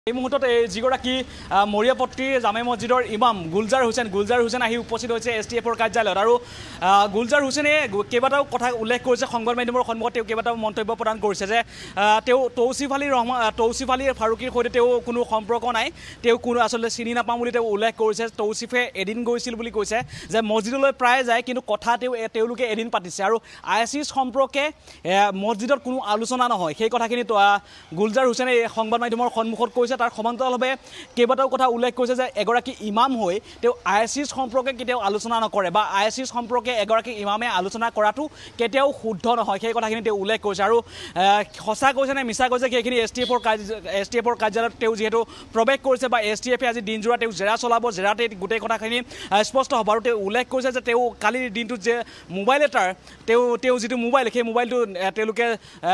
এই মুহূৰ্তত যিগৰাকী মৰিয়াপট্টি জামে মছজিদৰ ইমাম গুলজাৰ হুছেইন আহি উপস্থিত হৈছে STFৰ কাৰ্যালয়ত আৰু গুলজাৰ হুছেইনে কেইবাটাও কথা উল্লেখ কৰিছে সংবাদ মাধ্যমৰ সন্মুখত তেওঁ কেইবাটাও মন্তব্য প্ৰদান কৰিছে যে তেওঁ তৌচিফ আলী ফাৰুকীৰ সৈতে তেওঁ কোনো সম্পৰ্ক নাই তেওঁ কোনো আচলতে চিনি নাপাওঁ বুলি তেওঁ উল্লেখ কৰিছে তৌচিফে এদিন গৈছিল বুলি কৈছে যে মছজিদলৈ প্ৰায় যায় কিন্তু কথা তেওঁলোকে এদিন পাতিছে আৰু ISIS সম্পৰ্কে মছজিদত কোনো আলোচনা নহয় সেই কথাখিনি গুলজাৰ হুছেইনে সংবাদ মাধ্যমৰ সন্মুখত কৈছে তাৰ সমান্তৰালভাৱে কেইবাটাও কথা উল্লেখ কৰিছে যে এগৰাকী ইমাম হৈ তেওঁ ISIS সম্পৰ্কে কেতিয়াও আলোচনা নকৰে বা ISIS সম্পৰ্কে এগৰাকী ইমামে আলোচনা কৰাটো কেতিয়াও শুদ্ধ নহয় সেই কথাখিনি তেওঁ উল্লেখ কৰিছে আৰু সঁচা কৈছে নে মিছা কৈছে সেইখিনি STFৰ কাৰ্যালয়ত তেওঁ যিহেতু প্ৰৱেশ কৰিছে বা STFে আজি দিনজোৰা তেওঁ জেৰা চলাব জেৰাতে গোটেই কথাখিনি স্পষ্ট হ'ব আৰু তেওঁ উল্লেখ কৰিছে যে তেওঁ কালিৰ দিনটোত যে মোবাইল এটাৰ তেওঁ যিটো মোবাইল সেই মোবাইলটো তেওঁলোকে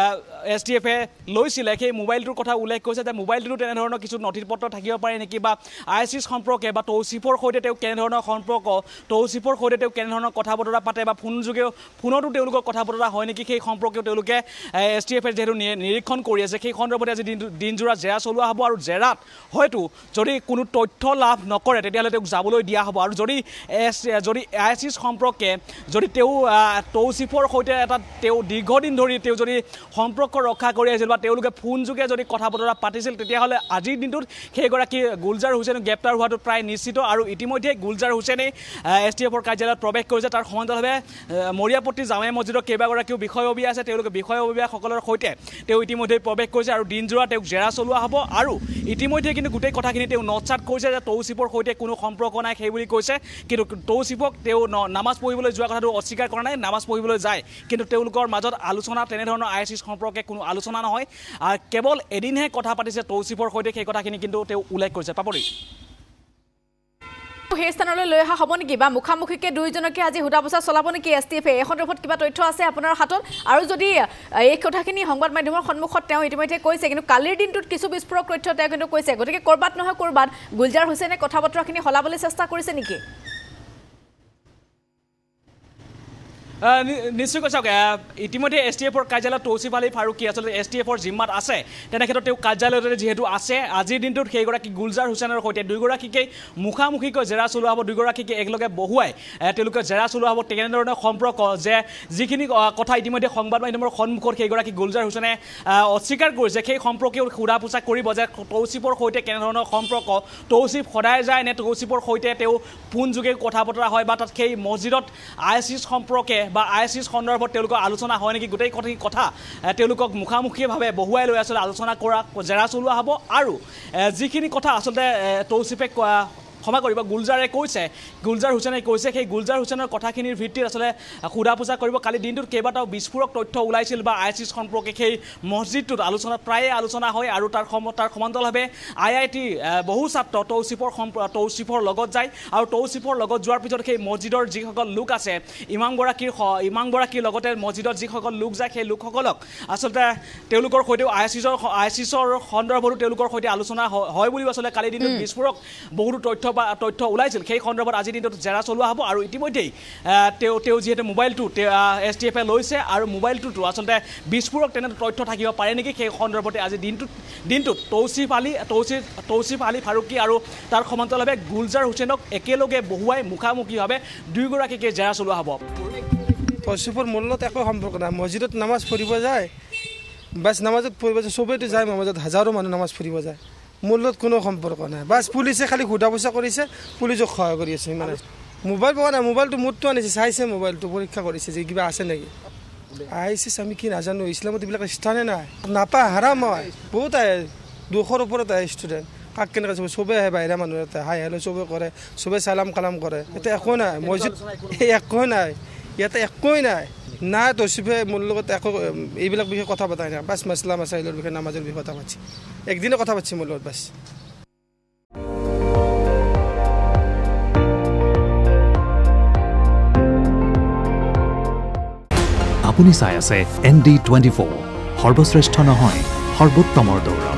STFে লৈছিলে সেই মোবাইলটোৰ কথা উল্লেখ কৰিছে যে মোবাইলটো তেনেধৰণৰ কিছু নথিপত্ৰ থাকিব পাৰে নেকি বা ISIS সম্পৰ্কে বা তৌচিফৰ সৈতে তেওঁ কেনেধৰণৰ সম্পৰ্ক তৌচিফৰ সৈতে তেওঁ কেনেধৰণৰ কথা বতৰা পাতে বা ফোনতো তেওঁলোকৰ কথা বতৰা হয় নেকি সেই সম্পৰ্কেও তেওঁলোকে STFে যেহেতু নিৰীক্ষণ কৰি আছে সেই সন্দৰ্ভতে আজি দিনজোৰা জেৰা চলোৱা হ'ব আৰু জেৰাত হয়তো যদি কোনো তথ্য লাভ নকৰে তেতিয়াহ'লে তেওঁক যাবলৈ দিয়া হ'ব আৰু যদি ISIS সম্পৰ্কে যদি তেওঁ তৌচিফৰ সৈতে এটা তেওঁ দীৰ্ঘদিন ধৰি তেওঁ যদি সম্পৰ্ক ৰক্ষা কৰি আহিছিল বা তেওঁলোকে ফোনযোগে যদি কথা বতৰা পাতিছিল তেতিয়াহ'লে আজিৰ দিনটোত সেইগৰাকী গুলজাৰ হুছেইন গ্ৰেপ্তাৰ হোৱাটো প্ৰায় নিশ্চিত আৰু ইতিমধ্যে গুলজাৰ হুছেইনে STFৰ কাৰ্যালয়ত প্ৰৱেশ কৰিছে তাৰ সমান্তৰালভাৱে মৰিয়াপট্টি জামে মছজিদৰ কেইবাগৰাকীও বিষয়ববীয়া আছে তেওঁলোকে বিষয়ববীয়াসকলৰ সৈতে তেওঁ ইতিমধ্যে প্ৰৱেশ কৰিছে আৰু দিনজোৰা তেওঁক জেৰা চলোৱা হ'ব আৰু ইতিমধ্যে কিন্তু গোটেই কথাখিনি তেওঁ নটচাট কৰিছে যে তৌচিফৰ সৈতে কোনো সম্পৰ্ক নাই সেই বুলি কৈছে কিন্তু তৌচিফক তেওঁ নামাজ পঢ়িবলৈ যোৱা কথাটো অস্বীকাৰ কৰা নাই নামাজ পঢ়িবলৈ যায় কিন্তু তেওঁলোকৰ মাজত আলোচনা তেনেধৰণৰ ISIS সম্পৰ্কে কোনো আলোচনা নহয় কেৱল এদিনহে কথা পাতিছে তৌচিফৰ সৈতে সেই কথাখিনি কিন্তু তেওঁ উল্লেখ কৰিছে পাপৰি সেই স্থানলৈ লৈ অহা হ'ব নেকি বা মুখামুখিকে দুইজনকে আজি হুদা পোছা চলাব নেকি STFে এই সন্দৰ্ভত কিবা তথ্য আছে আপোনাৰ হাতত আৰু যদি এই কথাখিনি সংবাদ মাধ্যমৰ সন্মুখত তেওঁ ইতিমধ্যে কৈছে কিন্তু কালিৰ দিনটোত কিছু বিস্ফোৰক তথ্য তেওঁ কিন্তু কৈছে গতিকে কৰবাত নহয় কৰবাত গুলজাৰ হুছেইনে কথা বতৰাখিনি হলাবলৈ চেষ্টা কৰিছে নেকি নিশ্চয় কৈছে ইতিমধ্যে STFৰ কাৰ্যালয়ত তৌচিফ আলী ফাৰুকী আচলতে STFৰ জিম্মাত আছে তেনেক্ষেত্ৰত তেওঁ কাৰ্যালয়তে যিহেতু আছে আজিৰ দিনটোত সেইগৰাকী গুলজাৰ হুছেইনৰ সৈতে দুয়োগৰাকীকে মুখামুখিকৈ জেৰা চলোৱা হ'ব দুয়োগৰাকীকে একেলগে বহুৱাই তেওঁলোকে জেৰা চলোৱা হ'ব তেনেধৰণৰ সম্পৰ্ক যে যিখিনি কথা ইতিমধ্যে সংবাদ মাধ্যমৰ সন্মুখত সেইগৰাকী গুলজাৰ হুছেইনে অস্বীকাৰ কৰিছে সেই সম্পৰ্কেও সোধা পোছা কৰিব যে তৌচিফৰ সৈতে কেনেধৰণৰ সম্পৰ্ক তৌচিফ সদায় যায় নে তৌচিফৰ সৈতে তেওঁ ফোনযোগে কথা বতৰা হয় বা তাত সেই মছজিদত ISIS সম্পৰ্কে বা ISIS সন্দৰ্ভত তেওঁলোকৰ আলোচনা হয় নেকি গোটেই কথা তেওঁলোকক মুখামুখিভাৱে বহুৱাই লৈ আচলতে আলোচনা কৰা জেৰা চলোৱা হ'ব আৰু যিখিনি কথা আচলতে তৌচিফে ক্ষমা কৰিব গুলজাৰ হুছেইনে কৈছে সেই গুলজাৰ হুছেইনৰ কথাখিনিৰ ভিত্তিত আচলতে সোধা পোছা কৰিব কালি দিনটোত কেইবাটাও বিস্ফোৰক তথ্য ওলাইছিল বা ISIS সম্পৰ্কে সেই মছজিদটোত প্ৰায়ে আলোচনা হয় আৰু তাৰ সমান্তৰালভাৱে IIT বহু ছাত্ৰ তৌচিফৰ লগত যায় আৰু তৌচিফৰ লগত যোৱাৰ পিছত সেই মছজিদৰ যিসকল লোক আছে ইমামগৰাকীৰ লগতে মছজিদত যিসকল লোক যায় সেই লোকসকলক আচলতে তেওঁলোকৰ সৈতেও ISISৰ সন্দৰ্ভতো তেওঁলোকৰ সৈতে আলোচনা হয় বুলি আচলতে কালি দিনটোত বিস্ফোৰক বহুতো তথ্য ওলাইছিল সেই সন্দৰ্ভত আজিৰ দিনটোত জেৰা চলোৱা হ'ব আৰু ইতিমধ্যেই তেওঁ যিহেতু মোবাইলটো STFে লৈছে আৰু মোবাইলটোতো আচলতে বিস্ফোৰক তেনে তথ্য থাকিব পাৰে নেকি সেই সন্দৰ্ভতে আজি দিনটোত তৌচিফ আলী ফাৰুকী আৰু তাৰ সমান্তৰালভাৱে গুলজাৰ হুছেইনক একেলগে বহুৱাই মুখামুখিভাৱে দুয়োগৰাকীকে জেৰা চলোৱা হ'ব তৌচিফৰ মূলত একো সম্পৰ্ক নাই মছজিদত নামাজ পঢ়িব যায় বাছ নামাজত পঢ়িব যায় চবেইতো যায় নামাজত হাজাৰো মানুহ নামাজ পঢ়িব যায় মূলত কোনো সম্পৰ্ক নাই বাছ পুলিচে খালি সোধা পোছা কৰিছে পুলিচক সহায় কৰি আছে মানে মোবাইল পোৱা নাই মোবাইলটো মোৰটো আনিছে চাইছে মোবাইলটো পৰীক্ষা কৰিছে যে কিবা আছে নেকি ISIS আমি কি নাজানো ইছলামত এইবিলাক স্থানে নাই নাপায় হাৰাম হয় বহুত আহে 200ৰ ওপৰত আহে ষ্টুডেণ্ট কাক কেনেকৈ চবে আহে বাহিৰা মানুহ এটা হাই হেল্ল' চবে কৰে চবে চালাম কালাম কৰে এতিয়া একো নাই মছজিদ একো নাই ইয়াতে একোৱেই নাই তৌচিফে মোৰ লগত একো এইবিলাক বিষয়ে কথা পতাই নাই বাছ মাছলা মাছাইলৰ বিষয়ে নামাজৰ বিষয়ে কথা পাতিছে একদিনে কথা পাতিছে মোৰ লগত বাছ আপুনি চাই আছে ND24 সৰ্বশ্ৰেষ্ঠ নহয় সৰ্বোত্তমৰ দৌৰ